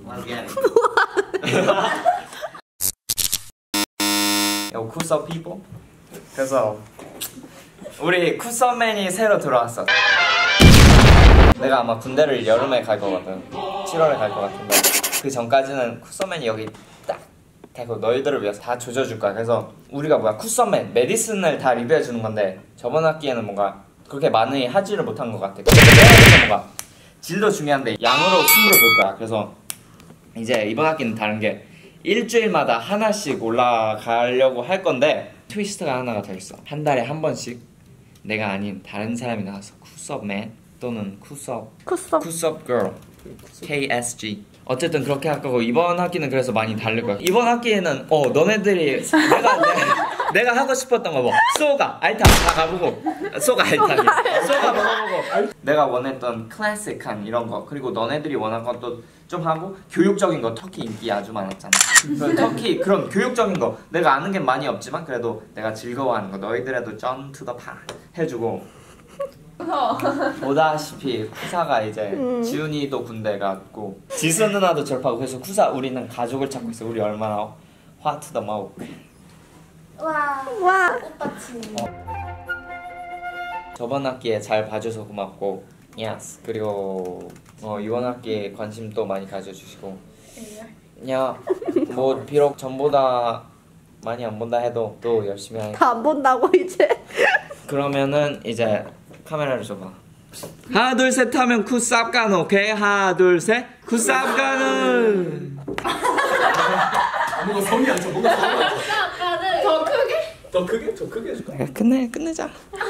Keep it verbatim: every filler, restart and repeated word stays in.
요 쿠서 피부. 그래서 우리 쿠서맨이 새로 들어왔어. 내가 아마 군대를 여름에 갈 거거든. 칠월에 갈 거 같은데 그 전까지는 쿠서맨이 여기 딱 대고 너희들을 위해서 다 조져줄 거야. 그래서 우리가 뭐야 쿠서맨 메디슨을 다 리뷰해 주는 건데 저번 학기에는 뭔가 그렇게 많이 하지를 못한 것 같아. 그래서 뭔가 질도 중요한데 양으로 승부를 볼 거야. 그래서 이제 이번 학기는 다른 게 일주일마다 하나씩 올라가려고 할 건데 트위스트가 하나가 더 있어. 한 달에 한 번씩 내가 아닌 다른 사람이 나와서 쿠섭맨 또는 쿠섭 쿠섭 쿠섭 girl 케이에스지 어쨌든 그렇게 할 거고 이번 학기는 그래서 많이 다를 거야. 이번 학기에는 어 너네들이 내가 내가, 내가 하고 싶었던 거 뭐 쏘가 알탕 다 가보고 쏘가 알탕이 쏘가 먹어보고 내가 원했던 클래식한 이런 거 그리고 너네들이 원한 것도 좀 하고 교육적인 거 터키 인기 아주 많았잖아. 터키 그런 교육적인 거 내가 아는 게 많이 없지만 그래도 내가 즐거워하는 거 너희들에도 점 투 더 파 해주고 보다시피 쿠사가 이제 음. 지훈이도 군대 갔고 지수 누나도 졸업하고 그래서 쿠사 우리는 가족을 찾고 있어. 우리 얼마나 화투 더 마우 와, 와. 오빠 친구. 어. 저번 학기에 잘 봐줘서 고맙고 예스 그리고 어, 이번 학기에 관심 또 많이 가져주시고 야 뭐 비록 전보다 많이 안 본다 해도 또 열심히 하니까 다 안 본다고 이제. 그러면은 이제 카메라를 줘봐. 하나 둘 셋 하면 쿠쌉가는 오케이? 하나 둘 셋 쿠쌉가는. 뭔가 성이 안 차. 뭔가 성이 안 차. 아까는 더 크게? 더 크게? 더 크게 해줄까? 끝내 끝내자.